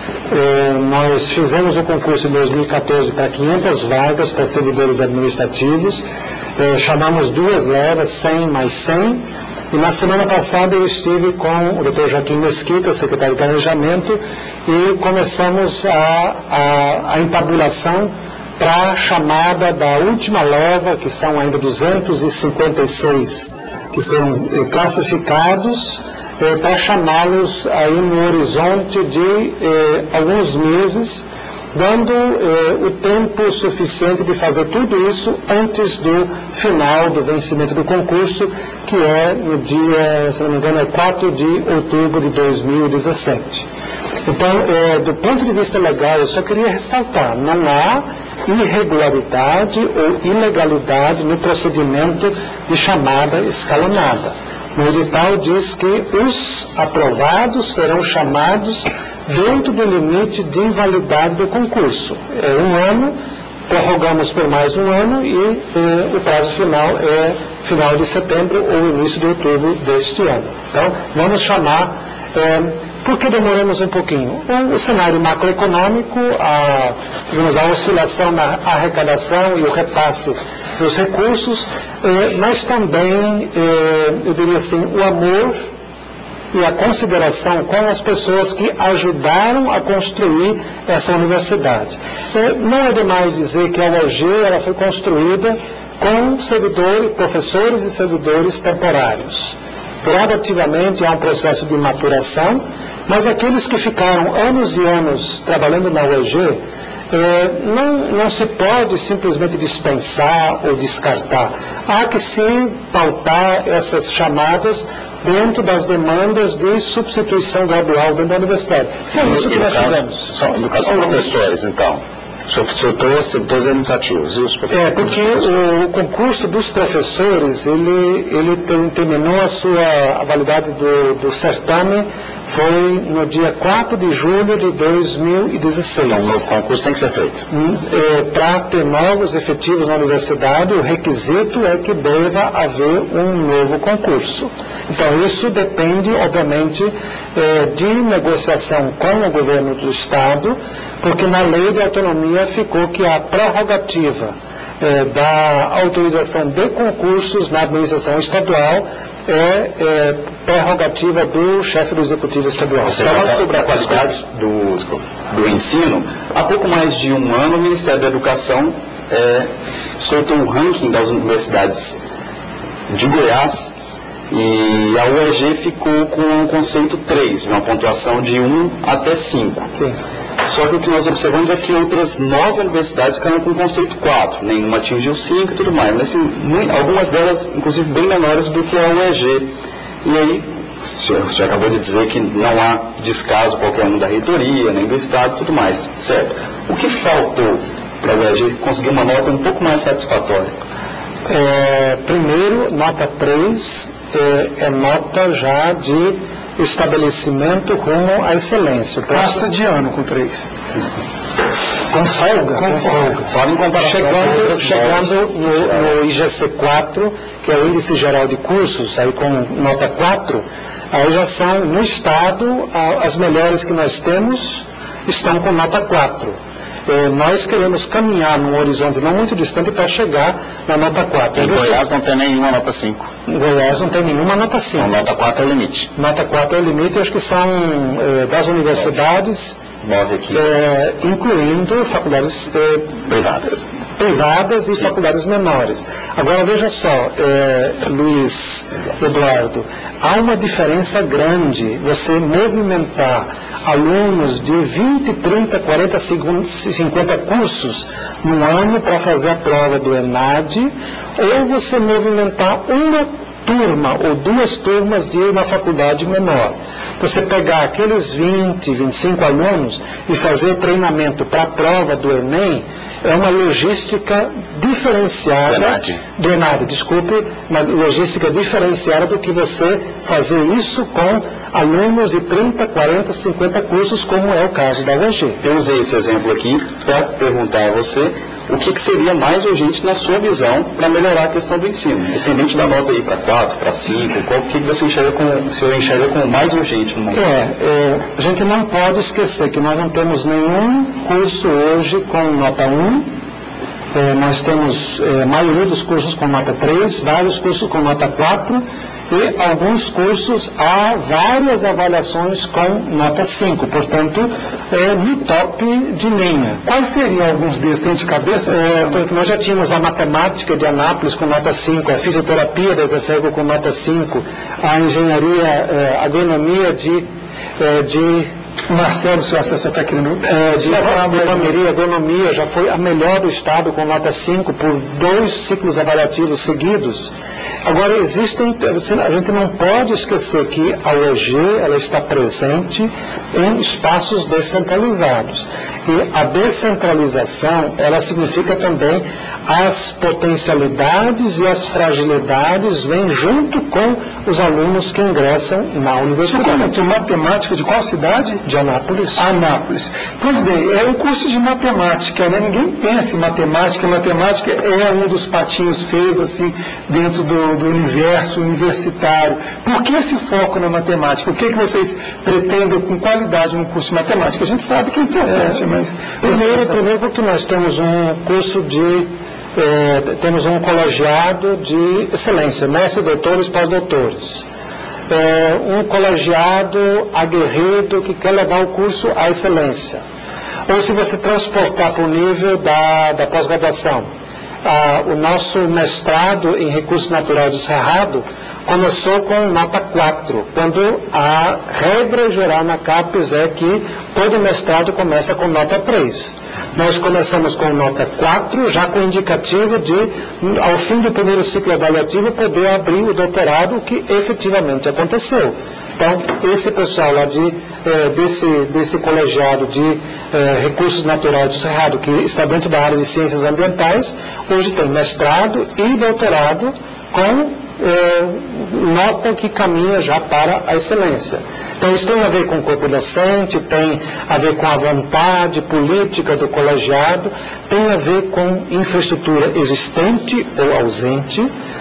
S2: É, nós fizemos o concurso em dois mil e quatorze para quinhentas vagas para servidores administrativos, é, chamamos duas levas, cem mais cem, e na semana passada eu estive com o doutor Joaquim Mesquita, secretário de Planejamento, e começamos a, a, a entabulação para a chamada da última leva, que são ainda duzentos e cinquenta e seis que foram eh, classificados, eh, para chamá-los aí no horizonte de eh, alguns meses, dando eh, o tempo suficiente de fazer tudo isso antes do final do vencimento do concurso, que é no dia, se não me engano, é quatro de outubro de dois mil e dezessete. Então, eh, do ponto de vista legal, eu só queria ressaltar, não há irregularidade ou ilegalidade no procedimento de chamada escalonada. No edital diz que os aprovados serão chamados dentro do limite de invalidade do concurso. É um ano, prorrogamos por mais um ano e eh, o prazo final é final de setembro ou início de outubro deste ano. Então, vamos chamar... Eh, Por que demoramos um pouquinho? O cenário macroeconômico, a, digamos, a oscilação na arrecadação e o repasse dos recursos, eh, mas também, eh, eu diria assim, o amor e a consideração com as pessoas que ajudaram a construir essa universidade. Eh, não é demais dizer que a U E G ela foi construída com servidores, professores e servidores temporários. Gradativamente há um processo de maturação, mas aqueles que ficaram anos e anos trabalhando na U E G, eh, não, não se pode simplesmente dispensar ou descartar. Há que sim pautar essas chamadas dentro das demandas de substituição gradual dentro da universidade. Foi isso que nós fizemos.
S3: Só, no caso dos professores, então. O senhor citou setores administrativos, e os professores?
S2: É, porque o concurso dos professores, ele, ele tem, terminou a sua a validade do, do certame, foi no dia quatro de julho de dois mil e dezesseis.
S3: Então, o novo concurso tem que ser feito.
S2: É, para ter novos efetivos na universidade, o requisito é que deva haver um novo concurso. Então, isso depende, obviamente, é, de negociação com o governo do Estado, porque na lei de autonomia ficou que a prerrogativa é, da autorização de concursos na administração estadual é, é prerrogativa do chefe do executivo estadual.
S4: Falando sobre a qualidade do, do ensino, há pouco mais de um ano o Ministério da Educação é, soltou um ranking das universidades de Goiás e a U E G ficou com o conceito três, uma pontuação de um até cinco.
S2: Sim.
S4: Só que o que nós observamos é que outras nove universidades ficaram com o conceito quatro, nenhuma atingiu cinco e tudo mais, mas assim, muito, algumas delas, inclusive, bem menores do que a U E G. E aí, o senhor, o senhor acabou de dizer que não há descaso qualquer um da reitoria, nem do Estado e tudo mais, certo? O que faltou para a U E G conseguir uma nota um pouco mais satisfatória?
S2: É, primeiro, nota três é, é nota já de estabelecimento rumo à excelência.
S1: Passa de ano com três.
S2: Com folga.
S1: Com folga.
S2: Fora em comparação chegando com chegando no, no I G C quatro, que é o Índice Geral de Cursos, aí com nota quatro, aí já são, no Estado, as melhores que nós temos estão com nota quatro. Eh, nós queremos caminhar num horizonte não muito distante para chegar na nota quatro.
S3: Em Goiás não tem nenhuma nota cinco.
S2: Em Goiás não tem nenhuma nota cinco.
S3: Então, nota quatro é o limite.
S2: Nota quatro é o limite, eu acho que são eh, das universidades,
S3: nove aqui.
S2: Eh, incluindo faculdades eh,
S3: privadas.
S2: privadas e faculdades menores. Agora veja só, eh, Luiz Eduardo, há uma diferença grande você movimentar alunos de vinte, trinta, quarenta, cinquenta cursos no ano para fazer a prova do ENAD, ou você movimentar uma turma ou duas turmas de uma faculdade menor. Você pegar aqueles vinte, vinte e cinco alunos e fazer o treinamento para a prova do Enem, é uma logística diferenciada,
S3: Drenade.
S2: drenada, desculpe, uma logística diferenciada do que você fazer isso com alunos de trinta, quarenta, cinquenta cursos, como é o caso da U E G.
S4: Eu usei esse exemplo aqui para perguntar a você o que, que seria mais urgente na sua visão para melhorar a questão do ensino, independente da nota ir para quatro, para cinco, qual, o que, que você enxerga como, o senhor enxerga como mais urgente no momento?
S2: É, é, a gente não pode esquecer que nós não temos nenhum curso hoje com nota um, é, nós temos é, a maioria dos cursos com nota três, vários cursos com nota quatro, e alguns cursos há várias avaliações com nota cinco, portanto, é no top de linha.
S1: Quais seriam alguns desses? Tem de cabeça?
S2: É, nós já tínhamos a matemática de Anápolis com nota cinco, a fisioterapia da Zefego com nota cinco, a engenharia, é, agronomia de, é, de
S1: Marcelo, se você está querendo...
S2: É, de Palmeiria, agronomia, já foi a melhor do estado com nota cinco por dois ciclos avaliativos seguidos. Agora, existem, a gente não pode esquecer que a U E G ela está presente em espaços descentralizados. E a descentralização, ela significa também as potencialidades e as fragilidades vêm junto com os alunos que ingressam na universidade.
S1: Você comentou matemática de qual cidade?
S2: De Anápolis.
S1: Anápolis. Pois bem, é o curso de matemática, né? Ninguém pensa em matemática. Matemática é um dos patinhos feios, assim, dentro do, do universo universitário. Por que esse foco na matemática? O que, que vocês pretendem com qualidade no curso de matemática? A gente sabe que é importante, é, mas...
S2: Primeiro, primeiro porque nós temos um curso de... É, temos um colegiado de excelência, mestre, doutores, pós-doutores. É, um colegiado aguerrido que quer levar o curso à excelência. Ou se você transportar para o nível da, da pós-graduação, ah, o nosso mestrado em recursos naturais do Cerrado começou com nota quatro, quando a regra geral na CAPES é que todo mestrado começa com nota três. Nós começamos com nota quatro, já com indicativo de, ao fim do primeiro ciclo avaliativo, poder abrir o doutorado, o que efetivamente aconteceu. Então, esse pessoal lá de, eh, desse, desse colegiado de eh, recursos naturais do Cerrado, que está dentro da área de ciências ambientais, hoje tem mestrado e doutorado com É, nota que caminha já para a excelência. Então isso tem a ver com o corpo docente, tem a ver com a vontade política do colegiado, tem a ver com infraestrutura existente ou ausente.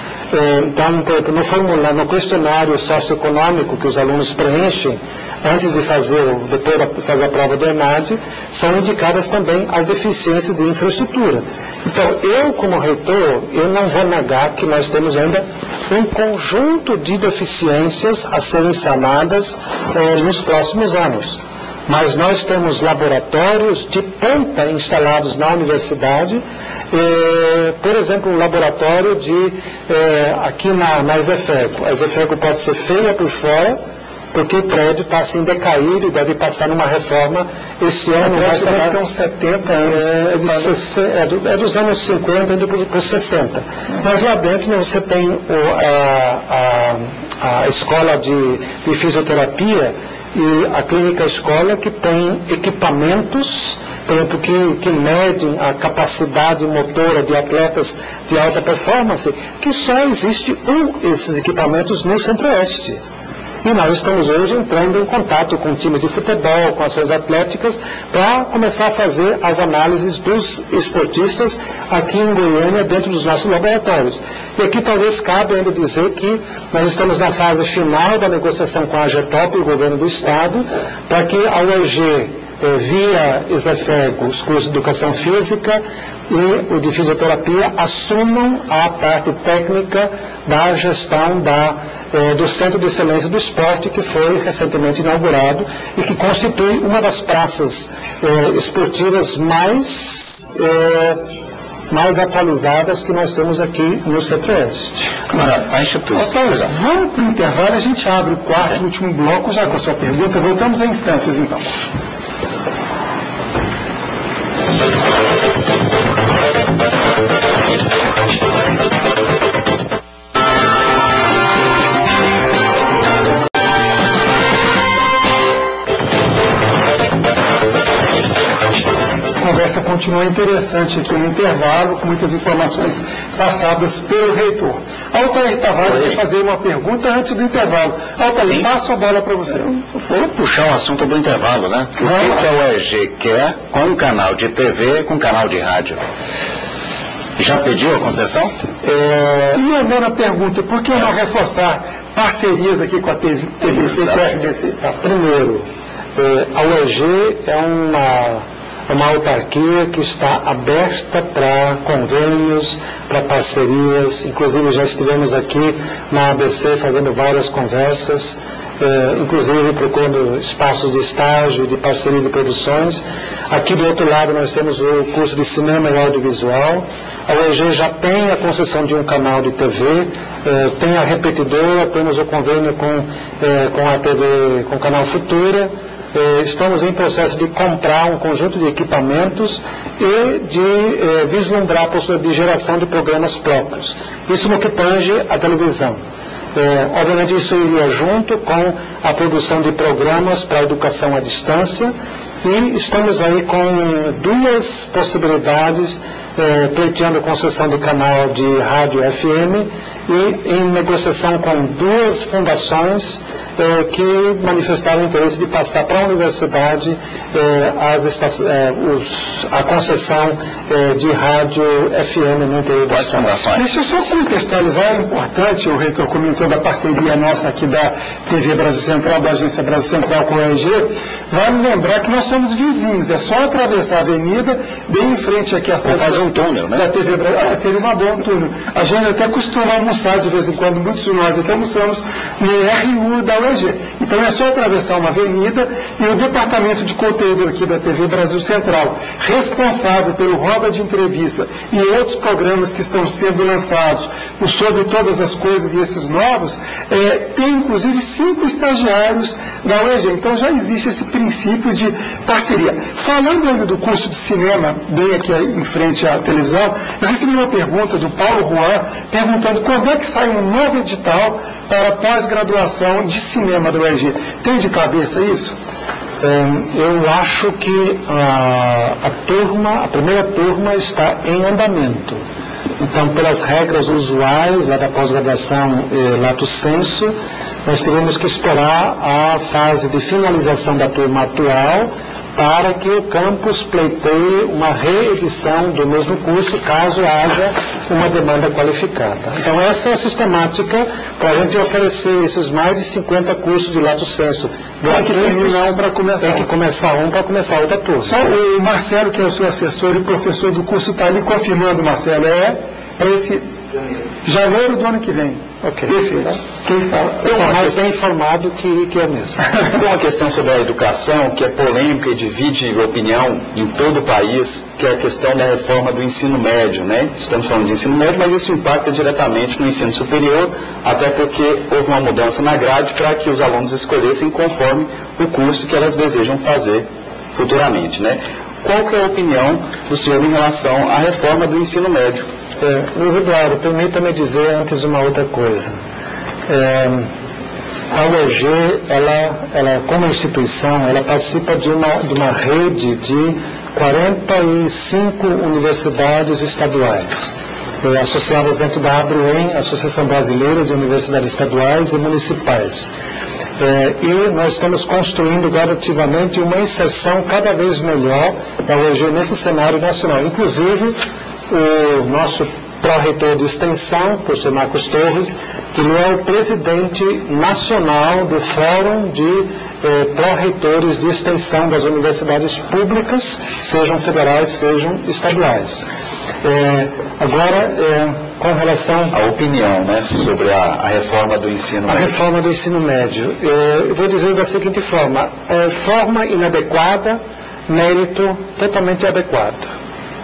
S2: É, então, no formulário, no questionário socioeconômico que os alunos preenchem antes de fazer, depois de fazer a prova do ENAD, são indicadas também as deficiências de infraestrutura. Então, eu como reitor, eu não vou negar que nós temos ainda um conjunto de deficiências a serem sanadas eh, nos próximos anos. Mas nós temos laboratórios de ponta instalados na universidade, eh, por exemplo, um laboratório de, eh, aqui na, na Zefego. A Zefego pode ser feia por fora, porque o prédio está assim decaído e deve passar numa reforma esse ano.
S1: Vai estar ter uns setenta anos.
S2: É, de sessenta, é, do, é dos anos cinquenta indo para os sessenta. Mas lá dentro você tem o, a, a, a escola de, de fisioterapia e a clínica escola que tem equipamentos, por exemplo, que, que medem a capacidade motora de atletas de alta performance, que só existe um desses equipamentos no Centro-Oeste. E nós estamos hoje entrando em contato com times de futebol, com ações atléticas, para começar a fazer as análises dos esportistas aqui em Goiânia, dentro dos nossos laboratórios. E aqui talvez cabe ainda dizer que nós estamos na fase final da negociação com a AGETOP e o governo do Estado, para que a U E G, eh, via Zefego, os cursos de educação física e o de fisioterapia, assumam a parte técnica da gestão da do Centro de Excelência do Esporte, que foi recentemente inaugurado e que constitui uma das praças eh, esportivas mais, eh, mais atualizadas que nós temos aqui no Centro-Oeste.
S3: Agora, a instituição...
S1: Então, vamos para o intervalo, a gente abre o quarto e último bloco, já com a sua pergunta. Voltamos a instantes, então. conversa continua interessante aqui no intervalo, com muitas informações passadas pelo reitor. Altair Tavares vai fazer uma pergunta antes do intervalo. Altair, passo a bola para você.
S3: Vou puxar o assunto do intervalo, né? O que, que a U E G quer com um canal de T V e com um canal de rádio? Já pediu a concessão?
S1: É, e andando a pergunta, por que não reforçar parcerias aqui com a T B C e com a R B C?
S2: Tá, primeiro, é, a U E G é uma, uma autarquia que está aberta para convênios, para parcerias, inclusive já estivemos aqui na A B C fazendo várias conversas, é, inclusive procurando espaços de estágio, de parceria de produções. Aqui do outro lado nós temos o curso de cinema e audiovisual. A U E G já tem a concessão de um canal de T V, eh, tem a repetidora, temos o convênio com, eh, com a T V, com o canal Futura. Eh, estamos em processo de comprar um conjunto de equipamentos e de eh, vislumbrar a possibilidade de geração de programas próprios. Isso no que tange a televisão. É, obviamente isso iria junto com a produção de programas para a educação à distância, e estamos aí com duas possibilidades, é, pleiteando concessão de canal de rádio F M e em negociação com duas fundações é, que manifestaram interesse de passar para a universidade é, as estações, é, os, a concessão é, de rádio F M no interior do estado.
S1: Deixa eu só contextualizar, é importante, o reitor comentou da parceria nossa aqui da T V Brasil Central, da Agência Brasil Central com a U E G, vale lembrar que nós somos vizinhos, é só atravessar a avenida, bem em frente aqui a
S3: sede fazer um túnel, né?
S1: Da T V Brasil. Ah, seria uma boa um túnel. A gente até costuma almoçar de vez em quando, muitos de nós aqui almoçamos no R U da U E G. Então é só atravessar uma avenida e o departamento de conteúdo aqui da T V Brasil Central, responsável pelo Roda de Entrevista e outros programas que estão sendo lançados, o Sobre Todas as Coisas e esses novos, é, tem inclusive cinco estagiários da U E G. Então já existe esse princípio de parceria. Falando ainda do curso de cinema, bem aqui em frente à televisão, eu recebi uma pergunta do Paulo Juan, perguntando quando é que sai um novo edital para pós-graduação de cinema da U E G. Tem de cabeça isso?
S2: Eu acho que a, a turma, a primeira turma está em andamento. Então, pelas regras usuais lá da pós-graduação eh, lato sensu, nós teremos que esperar a fase de finalização da turma atual para que o campus pleiteie uma reedição do mesmo curso, caso haja uma demanda qualificada. Então, essa é a sistemática para a gente oferecer esses mais de cinquenta cursos de lato sensu.
S1: Tem que terminar um para começar.
S2: Tem que começar um para começar outra turma.
S1: Só o Marcelo, que é o seu assessor e professor do curso, está ali confirmando, Marcelo, é para esse janeiro do ano que vem.
S2: Ok.
S1: Perfeito. Quem fala?
S2: Eu, mas é informado que, que é mesmo.
S4: Tem uma questão sobre a educação que é polêmica e divide opinião em todo o país, que é a questão da reforma do ensino médio, né? Estamos falando de ensino médio, mas isso impacta diretamente no ensino superior, até porque houve uma mudança na grade para que os alunos escolhessem conforme o curso que elas desejam fazer futuramente, né? Qual que é a opinião do senhor em relação à reforma do ensino médio?
S2: É, Luiz Eduardo, permita-me dizer antes uma outra coisa. É, a U E G, ela, ela, como instituição, ela participa de uma, de uma rede de quarenta e cinco universidades estaduais, é, associadas dentro da ABRUEM, Associação Brasileira de Universidades Estaduais e Municipais. É, e nós estamos construindo gradativamente uma inserção cada vez melhor da U E G nesse cenário nacional. Inclusive, o nosso pró-reitor de extensão, o professor Marcos Torres, que ele é o presidente nacional do Fórum de eh, pró-reitores de extensão das universidades públicas, sejam federais, sejam estaduais. É, agora, é, com relação
S4: à opinião, né, sobre a, a reforma do ensino
S2: a
S4: médio.
S2: A reforma do ensino médio. É, eu vou dizer da seguinte forma, é, forma inadequada, mérito totalmente adequado.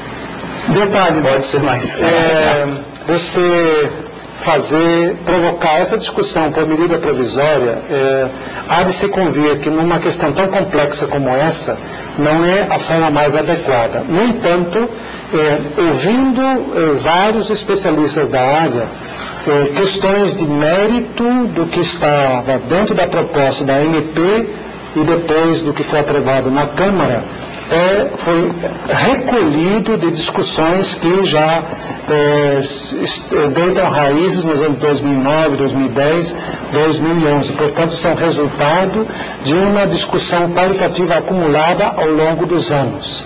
S1: Detalhe,
S4: pode ser mais.
S2: É, você fazer, provocar essa discussão por medida provisória, é, há de se convir que numa questão tão complexa como essa, não é a forma mais adequada. No entanto, é, ouvindo é, vários especialistas da área, é, questões de mérito do que estava dentro da proposta da M P e depois do que foi aprovado na Câmara, é, foi recolhido de discussões que já é, deitam raízes nos anos dois mil e nove, dois mil e dez, dois mil e onze. Portanto, são resultado de uma discussão qualitativa acumulada ao longo dos anos.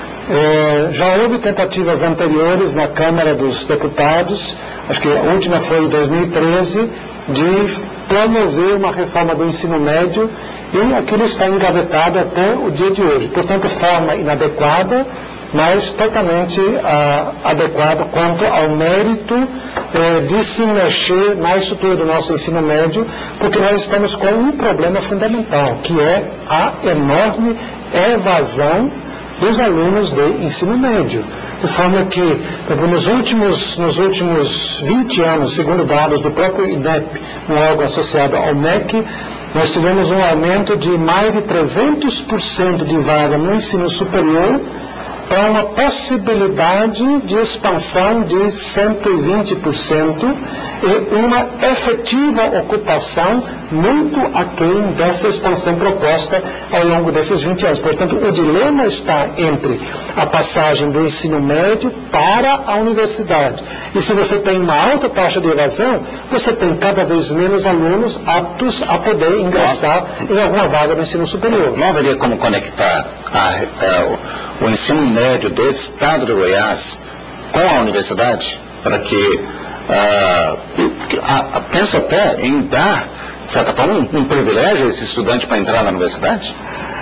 S2: É, já houve tentativas anteriores na Câmara dos Deputados, acho que a última foi em dois mil e treze, de promover uma reforma do ensino médio, e aquilo está engavetado até o dia de hoje. Portanto, forma inadequada, mas totalmente ah, adequada quanto ao mérito eh, de se mexer na estrutura do nosso ensino médio, porque nós estamos com um problema fundamental, que é a enorme evasão dos alunos de ensino médio. De forma que, nos últimos, nos últimos vinte anos, segundo dados do próprio I N E P, um órgão associado ao M E C, nós tivemos um aumento de mais de trezentos por cento de vaga no ensino superior, para uma possibilidade de expansão de cento e vinte por cento e uma efetiva ocupação muito aquém dessa expansão proposta ao longo desses vinte anos. Portanto, o dilema está entre a passagem do ensino médio para a universidade. E se você tem uma alta taxa de evasão, você tem cada vez menos alunos aptos a poder ingressar em alguma vaga no ensino superior.
S3: Não haveria como conectar a, a, o ensino médio do estado de Goiás com a universidade, para que, ah, a, a, penso até em dar, de certa forma, um, um privilégio a esse estudante para entrar na universidade?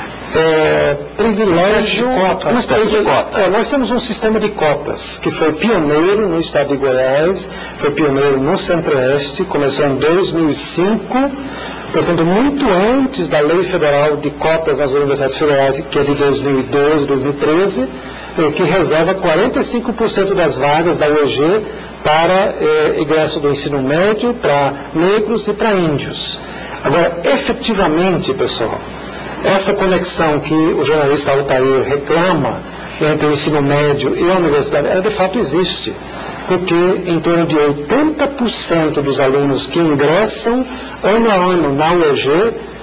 S2: É, privilégio,
S3: uma espécie de cota.
S2: É, nós temos um sistema de cotas que foi pioneiro no estado de Goiás, foi pioneiro no Centro-Oeste, começou em dois mil e cinco, portanto, muito antes da Lei Federal de Cotas nas Universidades Federais, que é de dois mil e doze, dois mil e treze, que reserva quarenta e cinco por cento das vagas da U E G para eh, ingresso do ensino médio, para negros e para índios. Agora, efetivamente, pessoal, essa conexão que o jornalista Altair reclama entre o ensino médio e a universidade, ela de fato existe, porque em torno de oitenta por cento dos alunos que ingressam ano a ano na U E G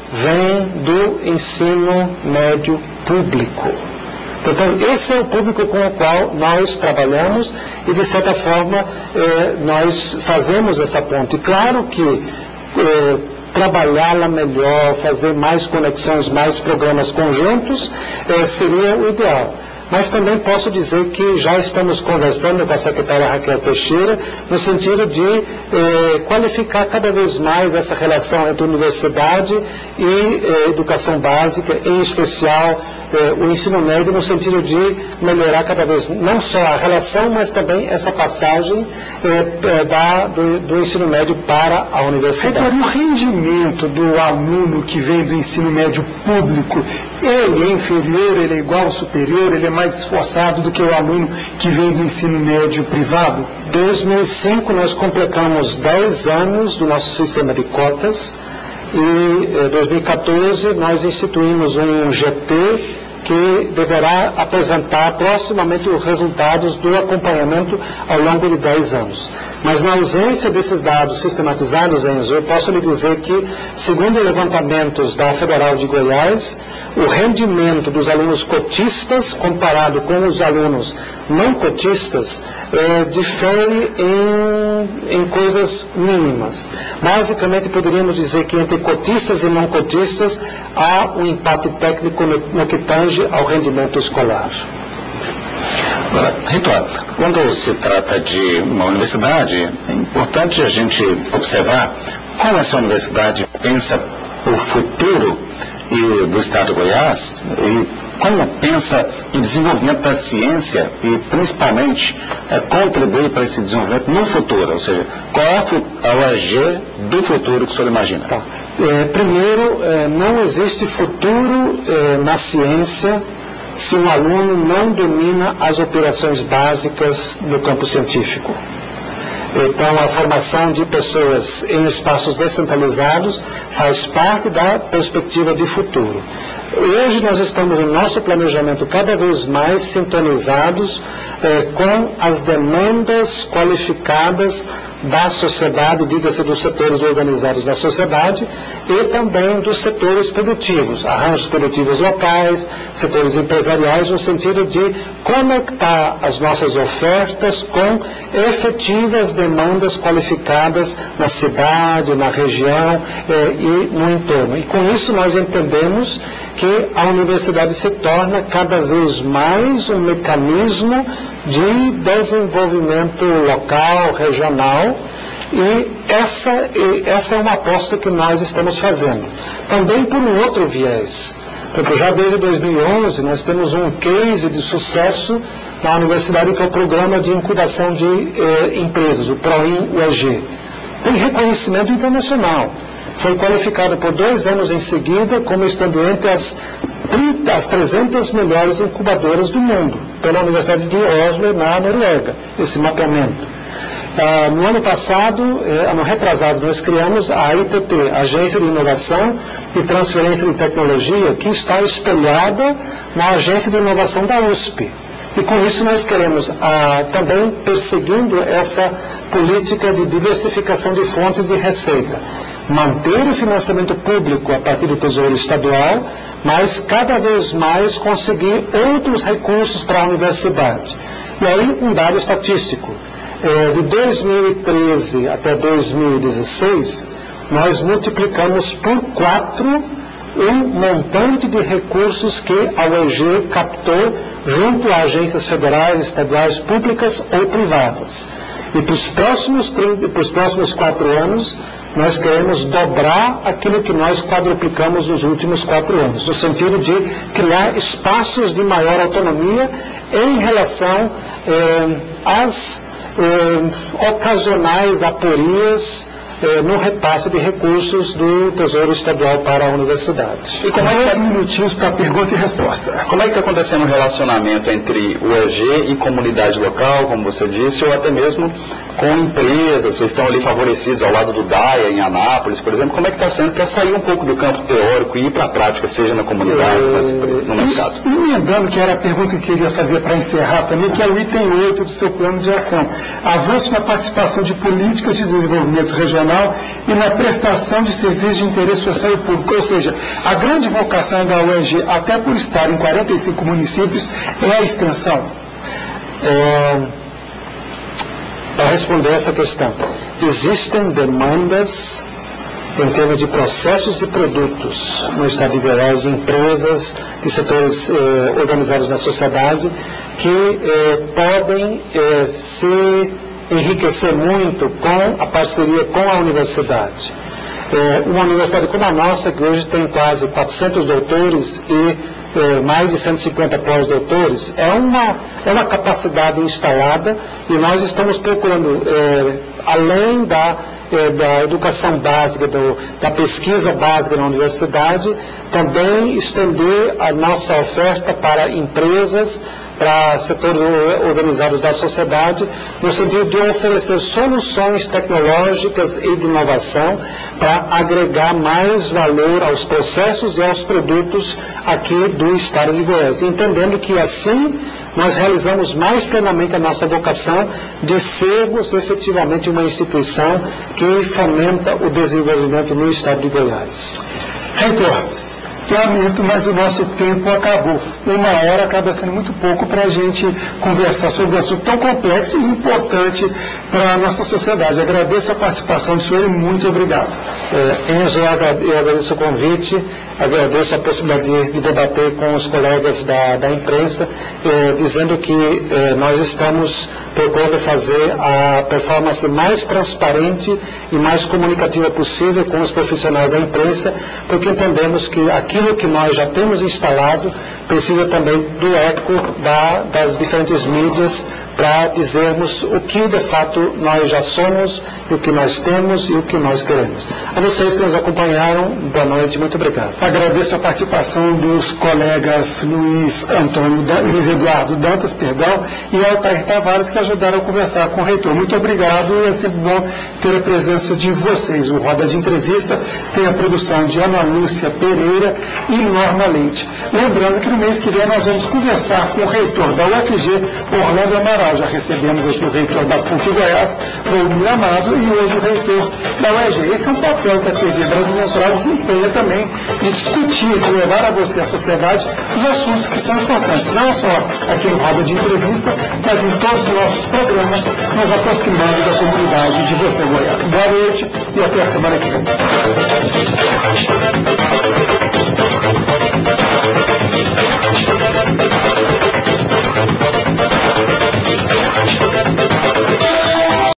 S2: vêm do ensino médio público. Portanto, esse é o público com o qual nós trabalhamos e, de certa forma, eh, nós fazemos essa ponte. Claro que eh, trabalhá-la melhor, fazer mais conexões, mais programas conjuntos, eh, seria o ideal. Mas também posso dizer que já estamos conversando com a secretária Raquel Teixeira no sentido de eh, qualificar cada vez mais essa relação entre universidade e eh, educação básica, em especial eh, o ensino médio, no sentido de melhorar cada vez não só a relação, mas também essa passagem eh, da, do, do ensino médio para a universidade.
S1: Então, o rendimento do aluno que vem do ensino médio público, ele é inferior, ele é igual ao superior, ele é mais esforçado do que o aluno que vem do ensino médio privado?
S2: Em dois mil e cinco nós completamos dez anos do nosso sistema de cotas e em dois mil e quatorze nós instituímos um G T que deverá apresentar proximamente os resultados do acompanhamento ao longo de dez anos. Mas na ausência desses dados sistematizados, Enzo, eu posso lhe dizer que, segundo levantamentos da Federal de Goiás, o rendimento dos alunos cotistas comparado com os alunos não cotistas é, difere em, em coisas mínimas. Basicamente, poderíamos dizer que entre cotistas e não cotistas há um empate técnico no, no que tange ao rendimento escolar.
S3: Agora, Reitor, quando se trata de uma universidade, é importante a gente observar como essa universidade pensa o futuro e do Estado de Goiás e como pensa em desenvolvimento da ciência e, principalmente, é, contribuir para esse desenvolvimento no futuro, ou seja, qual é a U E G do futuro que o senhor imagina?
S2: Tá. É, primeiro, é, não existe futuro é, na ciência se um aluno não domina as operações básicas no campo científico. Então, a formação de pessoas em espaços descentralizados faz parte da perspectiva de futuro. Hoje nós estamos no nosso planejamento cada vez mais sintonizados eh, com as demandas qualificadas da sociedade, diga-se dos setores organizados da sociedade, e também dos setores produtivos, arranjos produtivos locais, setores empresariais, no sentido de conectar as nossas ofertas com efetivas demandas qualificadas na cidade, na região eh, e no entorno. E com isso nós entendemos que a universidade se torna cada vez mais um mecanismo de desenvolvimento local, regional, e essa, e essa é uma aposta que nós estamos fazendo. Também por um outro viés. Porque já desde dois mil e onze nós temos um case de sucesso na universidade, que é o Programa de Incubação de eh, Empresas, o PROIN U E G. Tem reconhecimento internacional. Foi qualificado por dois anos em seguida como estando entre as, trinta, as trezentas melhores incubadoras do mundo, pela Universidade de Oslo, na Noruega, esse mapeamento. Ah, no ano passado, eh, ano retrasado, nós criamos a I T T, Agência de Inovação e Transferência de Tecnologia, que está espelhada na Agência de Inovação da U S P. E com isso nós queremos ah, também perseguindo essa política de diversificação de fontes de receita. Manter o financiamento público a partir do Tesouro Estadual, mas cada vez mais conseguir outros recursos para a universidade. E aí um dado estatístico. É, de dois mil e treze até dois mil e dezesseis, nós multiplicamos por quatro um montante de recursos que a U E G captou junto a agências federais, estaduais, públicas ou privadas. E para os próximos, para os próximos quatro anos, nós queremos dobrar aquilo que nós quadruplicamos nos últimos quatro anos, no sentido de criar espaços de maior autonomia em relação eh, às eh, ocasionais aporias eh, no repasse de recursos do Tesouro Estadual para a universidade.
S1: E como é que dez minutinhos para pergunta e resposta.
S4: Como é que está acontecendo o relacionamento entre o U E G e comunidade local, como você disse, ou até mesmo com empresas? Vocês estão ali favorecidos ao lado do D A I A, em Anápolis, por exemplo. Como é que está sendo para sair um pouco do campo teórico e ir para a prática, seja na comunidade,
S1: é,
S4: no mercado?
S1: E emendando, que era a pergunta que eu queria fazer para encerrar também, que é o item oito do seu plano de ação. Avanço na participação de políticas de desenvolvimento regional e na prestação de serviços de interesse social e público. Ou seja, a grande vocação da U E G, até por estar em quarenta e cinco municípios, é a extensão.
S2: É, para responder essa questão, existem demandas em termos de processos e produtos no Estado de Goiás, empresas e setores eh, organizados na sociedade que eh, podem eh, se enriquecer muito com a parceria com a universidade. É, uma universidade como a nossa, que hoje tem quase quatrocentos doutores e é, mais de cento e cinquenta pós-doutores, é uma, é uma capacidade instalada, e nós estamos procurando, é, além da, é, da educação básica, do, da pesquisa básica na universidade, também estender a nossa oferta para empresas, para setores organizados da sociedade, no sentido de oferecer soluções tecnológicas e de inovação para agregar mais valor aos processos e aos produtos aqui do Estado de Goiás, entendendo que assim nós realizamos mais plenamente a nossa vocação de sermos efetivamente uma instituição que fomenta o desenvolvimento no Estado de Goiás.
S1: Reitor, lamento, mas o nosso tempo acabou. Uma hora acaba sendo muito pouco para a gente conversar sobre um assunto tão complexo e importante para a nossa sociedade. Agradeço a participação do senhor e muito obrigado.
S2: É, Enzo, eu agradeço o convite, agradeço a possibilidade de, de debater com os colegas da, da imprensa, é, dizendo que é, nós estamos procurando fazer a performance mais transparente e mais comunicativa possível com os profissionais da imprensa, porque entendemos que aqui aquilo que nós já temos instalado precisa também do eco da, das diferentes mídias para dizermos o que de fato nós já somos, o que nós temos e o que nós queremos. A vocês que nos acompanharam, boa noite, muito obrigado.
S1: Agradeço a participação dos colegas Luiz Antônio, Luiz Eduardo Dantas, perdão, e Altair Tavares, que ajudaram a conversar com o reitor. Muito obrigado, e é sempre bom ter a presença de vocês. O Roda de Entrevista tem a produção de Ana Lúcia Pereira e Norma Leite. Lembrando que no mês que vem nós vamos conversar com o reitor da U F G, Orlando Amaral. Central já recebemos aqui o reitor da P U C Goiás, Volmir Amado, e hoje o reitor da U E G. Esse é um papel que a T V Brasil Central desempenha também, de discutir, de levar a você, a sociedade, os assuntos que são importantes, não só aqui no Roda de Entrevista, mas em todos os nossos programas, nos aproximando da comunidade de você, Goiás. Boa noite e até a semana que vem.